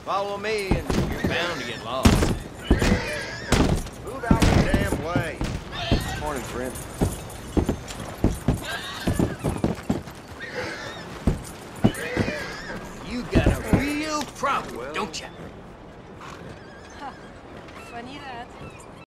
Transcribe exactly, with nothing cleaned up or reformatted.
Follow me and you're bound to get lost. Move out the damn way. Morning, friend. You got a real problem, don't you? Funny that.